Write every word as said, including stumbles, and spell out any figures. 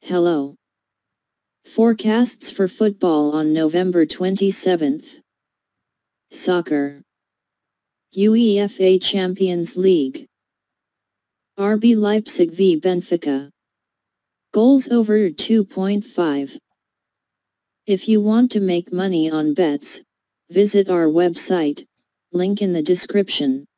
Hello. Forecasts for football on November twenty-seventh. Soccer. UEFA Champions League. R B Leipzig v Benfica. Goals over two point five. If you want to make money on bets, visit our website, link in the description.